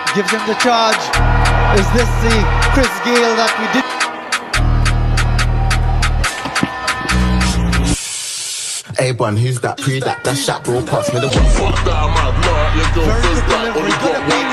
gives him the charge. Is this the Chris Gayle that we did? A1, who's that? Pre that shot, bro, pass me the one. Very good delivery, good appeal.